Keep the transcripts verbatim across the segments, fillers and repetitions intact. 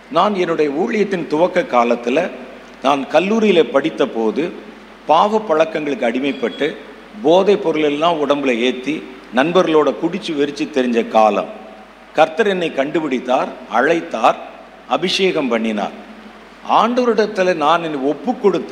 நான் என்னுடைய ஊழியத்தின் துவக்க காலத்தில் நான் கல்லூரியில் படித்த போது பாவ பழக்கங்களுக்கு அடிமைப்பட்டு போதைப் பொருளெல்லாம் உடம்புல ஏற்றி நண்பர்களோட குடிச்சு வெறிச்சு தெரிஞ்ச காலம். கர்த்தர் என்னை கண்டுபிடித்தார், அழைத்தார், அபிஷேகம் பண்ணினார். ஆண்டவரிடத்தில் நான் என்னை ஒப்பு கொடுத்த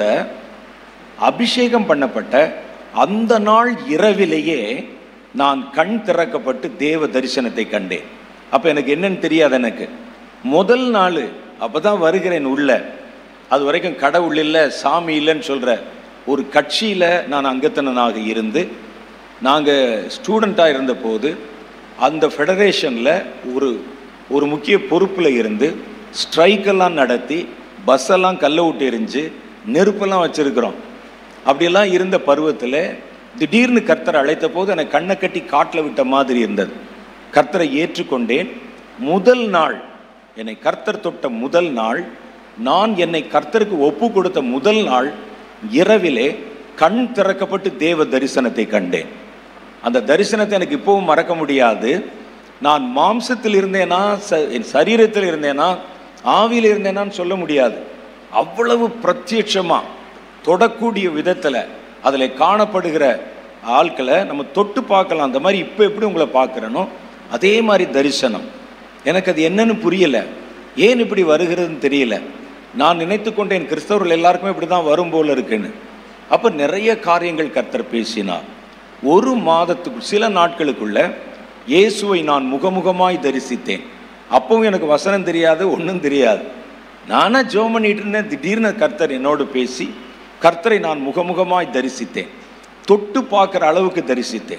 அபிஷேகம் பண்ணப்பட்ட அந்த நாள் இரவிலேயே நான் கண் திறக்கப்பட்டு தேவ தரிசனத்தை கண்டேன். அப்போ எனக்கு என்னன்னு தெரியாது. எனக்கு முதல் நாள் அப்போ தான் வருகிறேன் உள்ள. அது வரைக்கும் கடவுள் இல்லை, சாமி இல்லைன்னு சொல்கிற ஒரு கட்சியில் நான் அங்கத்தனாக இருந்து, நாங்கள் ஸ்டூடெண்ட்டாக இருந்தபோது அந்த ஃபெடரேஷனில் ஒரு ஒரு முக்கிய பொறுப்பில் இருந்து ஸ்ட்ரைக்கெல்லாம் நடத்தி பஸ்ஸெல்லாம் கல்லை விட்டு எரிஞ்சு நெருப்பெல்லாம் வச்சுருக்கிறோம். அப்படியெல்லாம் இருந்த பருவத்தில் திடீர்னு கர்த்தரை அழைத்த போது எனக்கு கண்ணை கட்டி காட்டில் விட்ட மாதிரி இருந்தது. கர்த்தரை ஏற்றுக்கொண்டேன். முதல் நாள், என்னை கர்த்தர் தொட்ட முதல் நாள், நான் என்னை கர்த்தருக்கு ஒப்பு கொடுத்த முதல் நாள் இரவிலே கண் திறக்கப்பட்டு தேவ தரிசனத்தை கண்டேன். அந்த தரிசனத்தை எனக்கு இப்போவும் மறக்க முடியாது. நான் மாம்சத்தில் இருந்தேனா, என் சரீரத்தில் இருந்தேனா, ஆவியில் இருந்தேனான்னு சொல்ல முடியாது. அவ்வளவு பிரத்யட்சமாக தொடக்கூடிய விதத்தில் அதில் காணப்படுகிற ஆட்களை நம்ம தொட்டு பார்க்கலாம். அந்த மாதிரி இப்போ எப்படி உங்களை பார்க்குறனோ அதே மாதிரி தரிசனம். எனக்கு அது என்னன்னு புரியலை, ஏன் இப்படி வருகிறதுன்னு தெரியல. நான் நினைத்து கொண்டேன் கிறிஸ்தவர்கள் எல்லாருக்குமே இப்படி தான் வரும் போல இருக்குன்னு. அப்போ நிறைய காரியங்கள் கர்த்தர் பேசினார். ஒரு மாதத்துக்கு சில நாட்களுக்குள்ள இயேசுவை நான் முகமுகமாய் தரிசித்தேன். அப்பவும் எனக்கு வசனம் தெரியாது, ஒன்றும் தெரியாது. நானா ஜெபம் பண்ணிட்டு இருந்தேன். திடீர்னு கர்த்தர் என்னோடு பேசி கர்த்தரை நான் முகமுகமாய் தரிசித்தேன். தொட்டு பார்க்குற அளவுக்கு தரிசித்தேன்.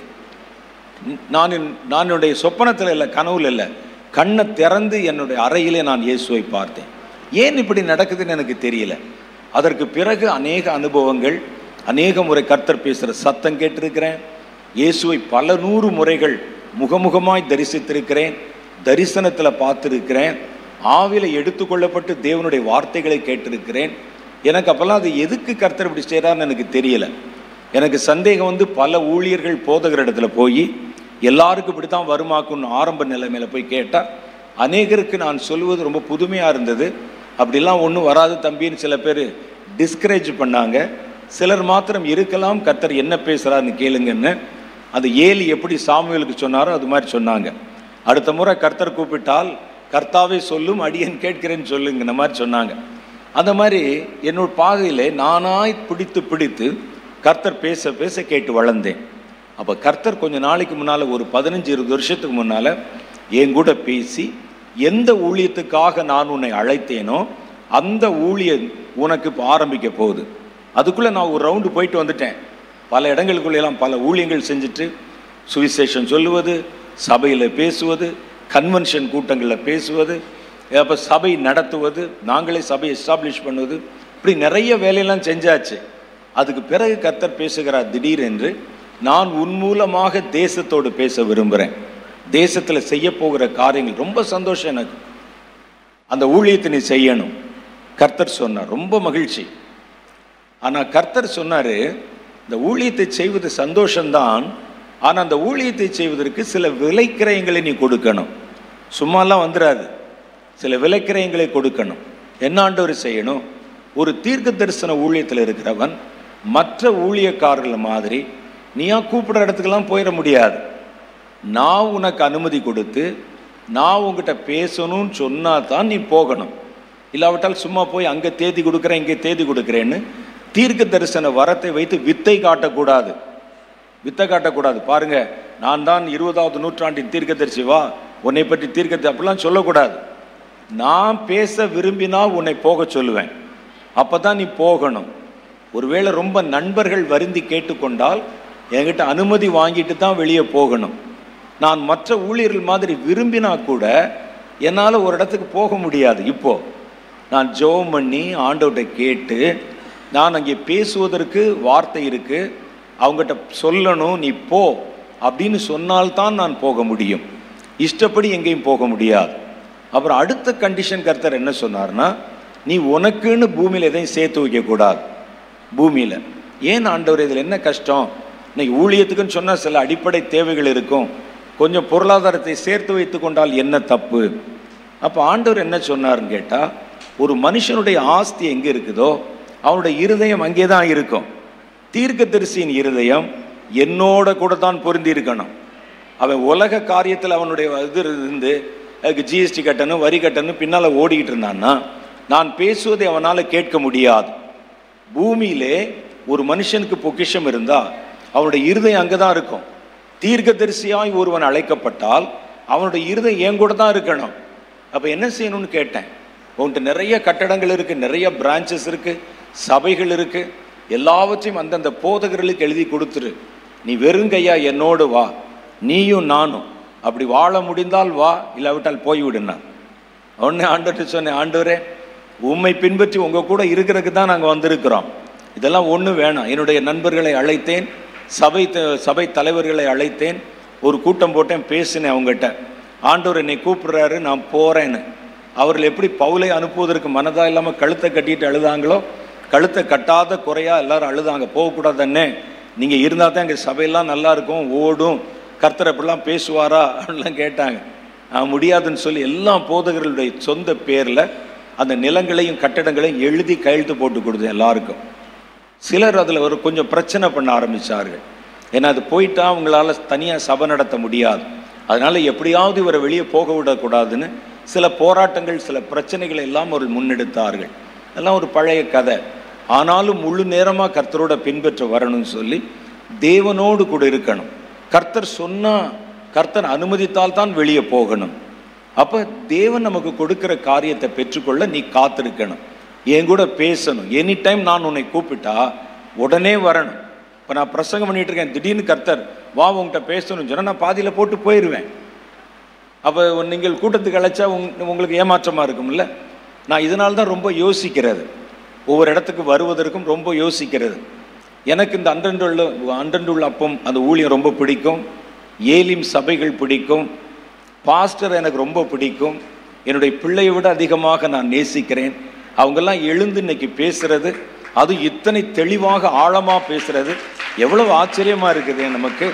நான் நான் என்னுடைய சொப்பனத்தில் இல்லை, கனவுல இல்லை, கண்ணை திறந்து என்னுடைய அறையிலே நான் இயேசுவை பார்த்தேன். ஏன் இப்படி நடக்குதுன்னு எனக்கு தெரியல. அதற்கு பிறகு அநேக அனுபவங்கள், அநேக முறை கர்த்தர் பேசுகிற சத்தம் கேட்டிருக்கிறேன். இயேசுவை பல நூறு முறைகள் முகமுகமாய் தரிசித்திருக்கிறேன், தரிசனத்தில் பார்த்துருக்கிறேன், ஆவில எடுத்துக்கொள்ளப்பட்டு தேவனுடைய வார்த்தைகளை கேட்டிருக்கிறேன். எனக்கு அப்போல்லாம் அது எதுக்கு கர்த்தர் இப்படி செய்கிறான்னு எனக்கு தெரியல. எனக்கு சந்தேகம் வந்து பல ஊழியர்கள் போதகர் இடத்துல போய் எல்லாருக்கும் இப்படி தான் வருமாக்குன்னு ஆரம்ப நிலைமையில் போய் கேட்டால் அநேகருக்கு நான் சொல்லுவது ரொம்ப புதுமையாக இருந்தது. அப்படிலாம் ஒன்றும் வராது தம்பின்னு சில பேர் டிஸ்கரேஜ் பண்ணாங்க. சிலர் மாத்திரம் இருக்கலாம், கர்த்தர் என்ன பேசுகிறாருன்னு கேளுங்கன்னு. அது ஏலி எப்படி சாமுவேலுக்கு சொன்னாரோ அது மாதிரி சொன்னாங்க. அடுத்த முறை கர்த்தர் கூப்பிட்டால் கர்த்தாவே சொல்லும், அடியேன் கேட்கிறேன்னு சொல்லுங்கிற மாதிரி சொன்னாங்க. அந்த மாதிரி என்னோட பாதையில் நானாய் பிடித்து பிடித்து கர்த்தர் பேச பேச கேட்டு வளர்ந்தேன். அப்போ கர்த்தர் கொஞ்சம் நாளைக்கு முன்னால், ஒரு பதினஞ்சு இருபது வருஷத்துக்கு முன்னால் என் கூட பேசி, எந்த ஊழியத்துக்காக நான் உன்னை அழைத்தேனோ அந்த ஊழியம் உனக்கு இப்போ ஆரம்பிக்க போகுது. அதுக்குள்ளே நான் ஒரு ரவுண்டு போயிட்டு வந்துட்டேன். பல இடங்களுக்குள்ளெல்லாம் பல ஊழியங்கள் செஞ்சுட்டு சுவிசேஷம் சொல்லுவது, சபையில் பேசுவது, கன்வென்ஷன் கூட்டங்களில் பேசுவது, அப்போ சபை நடத்துவது, நாங்களே சபை எஸ்டாப்ளிஷ் பண்ணுவது, இப்படி நிறைய வேலையெல்லாம் செஞ்சாச்சு. அதுக்கு பிறகு கர்த்தர் பேசுகிறார் திடீரென்று, நான் உன் மூலமாக தேசத்தோடு பேச விரும்புகிறேன், தேசத்தில் செய்ய போகிற காரியங்கள் ரொம்ப சந்தோஷம் எனக்கு, அந்த ஊழியத்தை நீ செய்யணும் கர்த்தர் சொன்னார். ரொம்ப மகிழ்ச்சி. ஆனால் கர்த்தர் சொன்னார், இந்த ஊழியத்தை செய்வது சந்தோஷம்தான், ஆனால் அந்த ஊழியத்தை செய்வதற்கு சில விலைக்கிரயங்களை நீ கொடுக்கணும். சும்மாலாம் வந்துடாது, சில விலைக்கிரயங்களை கொடுக்கணும். என்ன ஆண்டவர் செய்யணும்? ஒரு தீர்க்க தரிசன ஊழியத்தில் இருக்கிறவன் மற்ற ஊழியக்காரர்கள் மாதிரி நீயா கூப்பிடுற இடத்துக்கெல்லாம் போயிட முடியாது. நான் உனக்கு அனுமதி கொடுத்து நான் உங்ககிட்ட பேசணும்னு சொன்னா தான் நீ போகணும். இல்லாவிட்டால் சும்மா போய் அங்கே தேதி கொடுக்குறேன் இங்கே தேதி கொடுக்குறேன்னு தீர்க்க தரிசன வரத்தை வைத்து வித்தை காட்டக்கூடாது. வித்தை காட்டக்கூடாது. பாருங்க, நான் தான் இருபதாவது நூற்றாண்டின் தீர்க்கதரிசி, வா உன்னை பற்றி தீர்க்க, அப்படிலாம் சொல்லக்கூடாது. நான் பேச விரும்பினா உன்னை போக சொல்லுவேன், அப்போ தான் நீ போகணும். ஒருவேளை ரொம்ப நண்பர்கள் வருந்தி கேட்டுக்கொண்டால் என்கிட்ட அனுமதி வாங்கிட்டு தான் வெளியே போகணும். நான் மற்ற ஊழியர்கள் மாதிரி விரும்பினா கூட என்னால் ஒரு இடத்துக்கு போக முடியாது. இப்போது நான் ஜெபம் பண்ணி ஆண்டவர்கிட்ட கேட்டு, நான் அங்கே பேசுவதற்கு வார்த்தை இருக்குது, அவங்ககிட்ட சொல்லணும் நீ போ அப்படின்னு சொன்னால்தான் நான் போக முடியும். இஷ்டப்படி எங்கேயும் போக முடியாது. அப்புறம் அடுத்த கண்டிஷன் கர்த்தர் என்ன சொன்னார்னா, நீ உனக்குன்னு பூமியில் எதையும் சேர்த்து வைக்கக்கூடாது. பூமியில் ஏன் ஆண்டவர், இதில் என்ன கஷ்டம்? இன்னைக்கு ஊழியத்துக்குன்னு சொன்னால் சில அடிப்படை தேவைகள் இருக்கும். கொஞ்சம் பொருளாதாரத்தை சேர்த்து வைத்து கொண்டால் என்ன தப்பு? அப்போ ஆண்டவர் என்ன சொன்னார்னு கேட்டால், ஒரு மனுஷனுடைய ஆஸ்தி எங்கே இருக்குதோ அவனுடைய இருதயம் அங்கே தான் இருக்கும். தீர்க்கதரிசியின் இருதயம் என்னோட கூட தான் பொருந்தி இருக்கணும். அவன் உலக காரியத்தில் அவனுடைய இது இருந்து அதுக்கு ஜிஎஸ்டி கட்டணும், வரி கட்டணும் பின்னால் ஓடிக்கிட்டு இருந்தான்னா நான் பேசுவதை அவனால் கேட்க முடியாது. பூமியிலே ஒரு மனுஷனுக்கு பொக்கிஷம் இருந்தால் அவனுடைய இருதயம் அங்கே தான் இருக்கும். தீர்க்கதரிசியாய் ஒருவன் அழைக்கப்பட்டால் அவனுடைய இருதயம் என் கூட தான் இருக்கணும். அப்போ என்ன செய்யணும்னு கேட்டேன். உன்கிட்ட நிறைய கட்டடங்கள் இருக்குது, நிறைய பிரான்ச்சஸ் இருக்குது, சபைகள் இருக்குது, எல்லாவற்றையும் அந்தந்த போதகர்களுக்கு எழுதி கொடுத்துரு. நீ வெறுங்கையா என்னோடு வா, நீயும் நானும் அப்படி வாழ முடிந்தால் வா, இல்லாவிட்டால் போய்விடுனார். உடனே ஆண்டவர்கிட்ட சொன்னேன், ஆண்டவரே உண்மை பின்பற்றி உங்கள் கூட இருக்கிறதுக்கு தான் நாங்கள் வந்திருக்கிறோம், இதெல்லாம் ஒன்றும் வேணாம். என்னுடைய நண்பர்களை அழைத்தேன், சபை சபை தலைவர்களை அழைத்தேன், ஒரு கூட்டம் போட்டேன், பேசினேன் அவங்ககிட்ட. ஆண்டவர் என்னை கூப்பிடுறாரு, நான் போகிறேன்னு. அவர்கள் எப்படி பவுலை அனுப்புவதற்கு மனதாக இல்லாமல் கழுத்தை கட்டிட்டு அழுதாங்களோ, கழுத்தை கட்டாத குறையாக எல்லாரும் அழுதாங்க. போகக்கூடாது தானே, நீங்கள் இருந்தால் தான் எங்கள் சபையெல்லாம் நல்லா இருக்கும், ஓடும், கர்த்தர் அப்படிலாம் பேசுவாரா அப்படின்லாம் கேட்டாங்க. நான் முடியாதுன்னு சொல்லி எல்லா போதகர்களுடைய சொந்த பேரில் அந்த நிலங்களையும் கட்டடங்களையும் எழுதி கையெழுத்து போட்டு கொடுத்தேன் எல்லாருக்கும். சிலர் அதில் ஒரு கொஞ்சம் பிரச்சனை பண்ண ஆரம்பித்தார்கள். ஏன்னா அது போயிட்டா அவங்களால தனியாக சபை நடத்த முடியாது, அதனால் எப்படியாவது இவரை வெளியே போக விடக்கூடாதுன்னு சில போராட்டங்கள் சில பிரச்சனைகளை எல்லாம் அவர்கள் முன்னெடுத்தார்கள். அதெல்லாம் ஒரு பழைய கதை. ஆனாலும் முழு நேரமாக கர்த்தரோட பின்பற்ற வரணும்னு சொல்லி தேவனோடு கூட இருக்கணும். கர்த்தர் சொன்னால், கர்த்தர் அனுமதித்தால் தான் வெளியே போகணும். அப்போ தேவன் நமக்கு கொடுக்குற காரியத்தை பெற்றுக்கொள்ள நீ காத்திருக்கணும், என் கூட பேசணும். எனி டைம் நான் உன்னை கூப்பிட்டா உடனே வரணும். இப்போ நான் பிரசங்கம் பண்ணிகிட்டு இருக்கேன், திடீர்னு கர்த்தர் வா உங்கள்கிட்ட பேசணும்னு சொன்னால் நான் பாதியில் போட்டு போயிடுவேன். அப்போ நீங்கள் கூட்டத்துக்கு அழைச்சா உங் உங்களுக்கு ஏமாற்றமாக இருக்கும்ல. நான் இதனால தான் ரொம்ப யோசிக்கிறது, ஒவ்வொரு இடத்துக்கு வருவதற்கும் ரொம்ப யோசிக்கிறது. எனக்கு இந்த அன்றன்றுள்ள அன்றன்றுள்ள அப்பம் அந்த ஊழியம் ரொம்ப பிடிக்கும், ஏலிம் சபைகள் பிடிக்கும், பாஸ்டர் எனக்கு ரொம்ப பிடிக்கும், என்னுடைய பிள்ளையை விட அதிகமாக நான் நேசிக்கிறேன். அவங்கெல்லாம் எழுந்து இன்னைக்கு பேசுறது, அது இத்தனை தெளிவாக ஆழமாக பேசுறது எவ்வளவு ஆச்சரியமாக இருக்குது நமக்கு.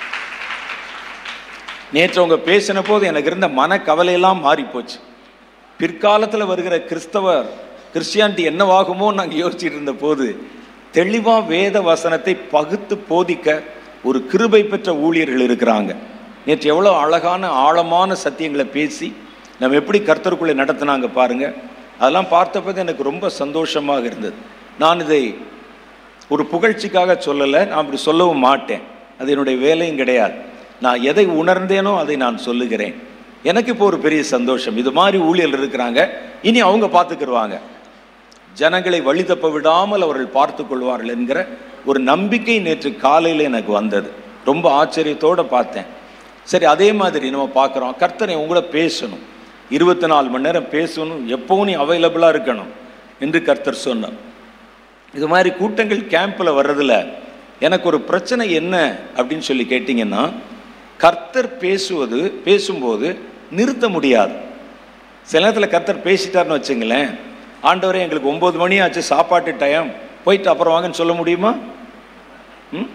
நேற்று அவங்க பேசின போது எனக்கு இருந்த மனக்கவலையெல்லாம் மாறி போச்சு. பிற்காலத்தில் வருகிற கிறிஸ்தவர் கிறிஸ்டியானிட்டி என்னவாகுமோ நாங்கள் யோசிச்சுட்டு இருந்த போது தெளிவாக வேத வசனத்தை பகுத்து போதிக்க ஒரு கிருபை பெற்ற ஊழியர்கள் இருக்கிறாங்க. நேற்று எவ்வளோ அழகான ஆழமான சத்தியங்களை பேசி நம்ம எப்படி கர்த்தருக்குள்ளே நடத்தினாங்க பாருங்கள். அதெல்லாம் பார்த்தப்போ எனக்கு ரொம்ப சந்தோஷமாக இருந்தது. நான் இதை ஒரு புகழ்ச்சிக்காக சொல்லலை, நான் அப்படி சொல்லவும் மாட்டேன், அது என்னுடைய வேலையும் கிடையாது. நான் எதை உணர்ந்தேனோ அதை நான் சொல்லுகிறேன். எனக்கு இப்போ ஒரு பெரிய சந்தோஷம், இது மாதிரி ஊழியர்கள் இருக்கிறாங்க, இனி அவங்க பார்த்துக்கிடுவாங்க, ஜனங்களை வழி தப்ப விடாமல் அவர்கள் பார்த்து கொள்வார்கள் என்கிற ஒரு நம்பிக்கை நேற்று காலையில் எனக்கு வந்தது. ரொம்ப ஆச்சரியத்தோடு பார்த்தேன். சரி, அதே மாதிரி நம்ம பார்க்குறோம், கர்த்தரை உங்களை பேசணும், இருபத்தி நாலு மணி நேரம் பேசணும், எப்பவும் நீ அவைலபிளாக இருக்கணும் என்று கர்த்தர் சொன்னார். இது மாதிரி கூட்டங்கள் கேம்பில் வர்றதில் எனக்கு ஒரு பிரச்சனை என்ன அப்படின்னு சொல்லி கேட்டிங்கன்னா, கர்த்தர் பேசுவது பேசும்போது நிறுத்த முடியாது. சில நேரத்தில் கர்த்தர் பேசிட்டார்னு வச்சுங்களேன், ஆண்டவரே எங்களுக்கு ஒம்பது மணி ஆச்சு சாப்பாட்டு டைம், போயிட்டு அப்புறம் வாங்கன்னு சொல்ல முடியுமா? ம்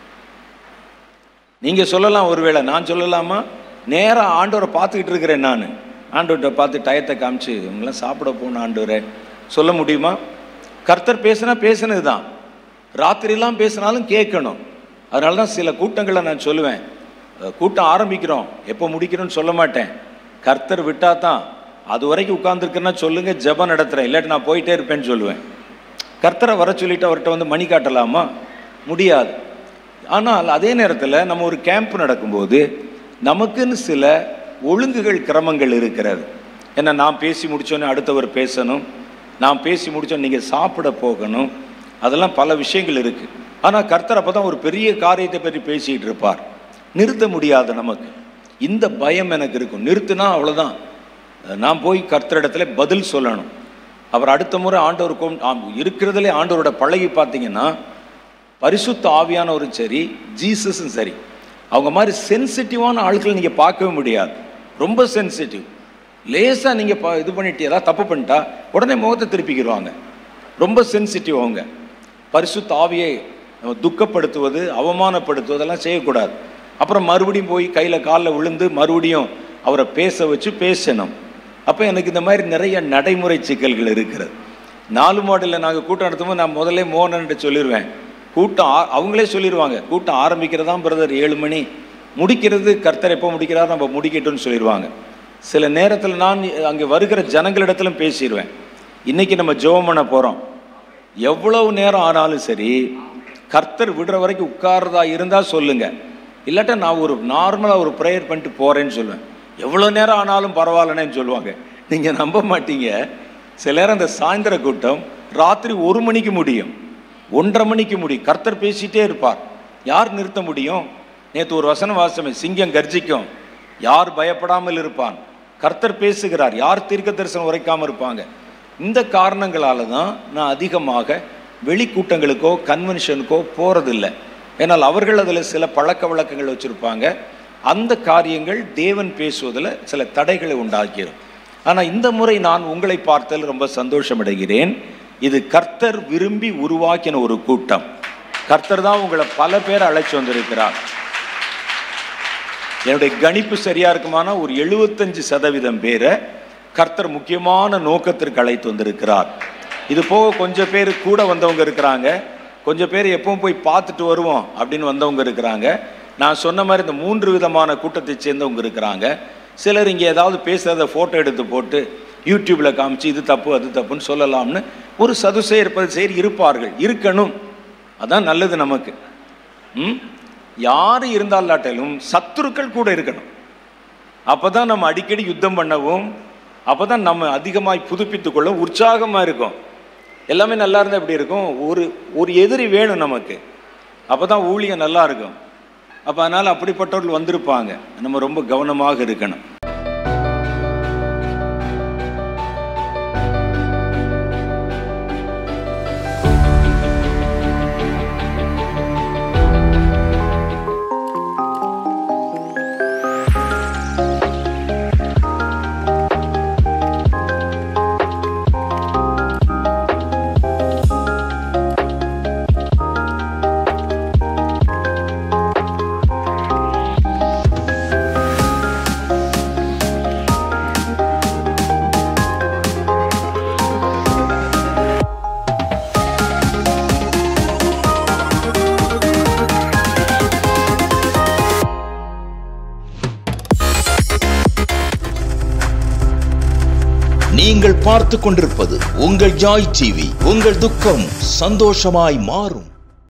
நீங்கள் சொல்லலாம், ஒருவேளை நான் சொல்லலாமா? நேராக ஆண்டவரை பார்த்துக்கிட்டு இருக்கிறேன், நான் ஆண்டவர்கிட்ட பார்த்து டயத்தை காமிச்சு இவங்களாம் சாப்பிட போகணும் ஆண்டவரே சொல்ல முடியுமா? கர்த்தர் பேசுனா பேசுனது தான், ராத்திரிலாம் பேசினாலும் கேட்கணும். அதனால தான் சில கூட்டங்களை நான் சொல்லுவேன், கூட்டம் ஆரம்பிக்கிறோம் எப்போ முடிக்கிறோன்னு சொல்ல மாட்டேன், கர்த்தர் விட்டா தான், அது வரைக்கும் உட்கார்ந்துருக்குன்னா சொல்லுங்கள், ஜெபம் நடத்துகிறேன், இல்லாட்டி நான் போயிட்டே இருப்பேன்னு சொல்லுவேன். கர்த்தரை வர சொல்லிட்டு அவர்கிட்ட வந்து மணி காட்டலாமா? முடியாது. ஆனால் அதே நேரத்தில் நம்ம ஒரு கேம்ப் நடக்கும்போது நமக்குன்னு சில ஒழுங்குகள் கிரமங்கள் இருக்கிறது. ஏன்னா நான் பேசி முடித்தோன்னே அடுத்தவர் பேசணும், நான் பேசி முடித்தோன்னே நீங்கள் சாப்பிட போகணும், அதெல்லாம் பல விஷயங்கள் இருக்குது. ஆனால் கர்த்தர் அப்போ தான் ஒரு பெரிய காரியத்தை பற்றி பேசிகிட்டு இருப்பார், நிறுத்த முடியாது நமக்கு. இந்த பயம் எனக்கு இருக்கும், நிறுத்தினா அவ்வளோதான், நான் போய் கர்த்தரிடத்துல பதில் சொல்லணும். அவர் அடுத்த முறை ஆண்டவருக்கும் இருக்கிறதுலே ஆண்டவரோட பழகி பார்த்தீங்கன்னா, பரிசுத்த ஆவியானவரும் சரி, ஜீசஸும் சரி, அவங்க மாதிரி சென்சிட்டிவான ஆட்கள் நீங்கள் பார்க்கவே முடியாது. ரொம்ப சென்சிட்டிவ். லேசாக நீங்கள் ப இது பண்ணிட்டு ஏதாவது தப்பு பண்ணிட்டா உடனே முகத்தை திருப்பிக்கிடுவாங்க. ரொம்ப சென்சிட்டிவ் அவங்க. பரிசுத்த ஆவியை துக்கப்படுத்துவது, அவமானப்படுத்துவதெல்லாம் செய்யக்கூடாது. அப்புறம் மறுபடியும் போய் கையில் காலில் விழுந்து மறுபடியும் அவரை பேச வச்சு பேசணும். அப்போ எனக்கு இந்த மாதிரி நிறைய நடைமுறை சிக்கல்கள் இருக்கிறது. நாலு மாடலில் நாங்கள் கூட்டம் நடத்தும்போது நான் முதல்ல மோகன்கிட்ட சொல்லிடுவேன், கூட்டம் அவங்களே சொல்லிடுவாங்க, கூட்டம் ஆரம்பிக்கிறதா பிரதர் ஏழு மணி, முடிக்கிறது கர்த்தர் எப்போ முடிக்கிறார் நம்ம முடிக்கட்டும்னு சொல்லிடுவாங்க. சில நேரத்தில் நான் அங்கே வருகிற ஜனங்களிடத்திலும் பேசிடுவேன், இன்றைக்கி நம்ம ஜெபம் பண்ண போகிறோம், எவ்வளவு நேரம் ஆனாலும் சரி கர்த்தர் விடுற வரைக்கும் உட்கார்றதா இருந்தால் சொல்லுங்கள், இல்லாட்டா நான் ஒரு நார்மலாக ஒரு ப்ரேயர் பண்ணிட்டு போகிறேன்னு சொல்லுவேன். எவ்வளோ நேரம் ஆனாலும் பரவாயில்லன்னு சொல்லுவாங்க. நீங்கள் நம்ப மாட்டீங்க, சில நேரம் அந்த சாயந்தர கூட்டம் ராத்திரி ஒரு மணிக்கு முடியும், ஒன்றரை மணிக்கு முடியும், கர்த்தர் பேசிகிட்டே இருப்பார். யார் நிறுத்த முடியும்? நேற்று ஒரு வசனம் வாசமே, சிங்கம் கர்ஜிக்கும், யார் பயப்படாமல் இருப்பான்? கர்த்தர் பேசுகிறார், யார் தீர்க்க தரிசனம் உரைக்காமல் இருப்பாங்க? இந்த காரணங்களால் தான் நான் அதிகமாக வெளிக்கூட்டங்களுக்கோ கன்வென்ஷனுக்கோ போகிறதில்லை. ஏன்னால் அவர்கள் அதில் சில பழக்க வழக்கங்கள் வச்சுருப்பாங்க. அந்த காரியங்கள் தேவன் பேசுவதில் சில தடைகளை உண்டாக்கிடும். ஆனால் இந்த முறை நான் உங்களை பார்த்ததில் ரொம்ப சந்தோஷம் அடைகிறேன். இது கர்த்தர் விரும்பி உருவாக்கின ஒரு கூட்டம். கர்த்தர் தான் உங்களை பல பேர் அழைச்சி வந்திருக்கிறார். என்னுடைய கணிப்பு சரியா இருக்குமானா ஒரு எழுபத்தஞ்சு சதவீதம் பேரை கர்த்தர் முக்கியமான நோக்கத்திற்கு அழைத்து வந்திருக்கிறார். இது போக கொஞ்சம் பேர் கூட வந்தவங்க இருக்கிறாங்க, கொஞ்சம் பேர் எப்பவும் போய் பார்த்துட்டு வருவோம் அப்படின்னு வந்தவங்க இருக்கிறாங்க. நான் சொன்ன மாதிரி இந்த மூன்று விதமான கூட்டத்தை சேர்ந்தவங்க இருக்கிறாங்க. சிலர் இங்கே ஏதாவது பேசுகிறத ஃபோட்டோ எடுத்து போட்டு யூடியூப்பில் காமிச்சு இது தப்பு அது தப்புன்னு சொல்லலாம்னு ஒரு சதுசே இருப்பது சரி இருப்பார்கள், இருக்கணும், அதான் நல்லது நமக்கு. ம் யார் இருந்தாலாட்டிலும் சத்துருக்கள் கூட இருக்கணும். அப்போ தான் நம்ம அடிக்கடி யுத்தம் பண்ணவும், அப்போ தான் நம்ம அதிகமாக புதுப்பித்துக்கொள்ள உற்சாகமாக இருக்கும். எல்லாமே நல்லா இருந்தால் எப்படி இருக்கும்? ஒரு ஒரு எதிரி வேணும் நமக்கு, அப்போ தான் ஊழியம் நல்லா இருக்கும். அப்போ அதனால் அப்படிப்பட்டவர்கள் வந்திருப்பாங்க, நம்ம ரொம்ப கவனமாக இருக்கணும். நீங்கள் பார்த்து கொண்டிருப்பது உங்கள் ஜாய் டிவி. உங்கள் துக்கம் சந்தோஷமாய் மாறும்.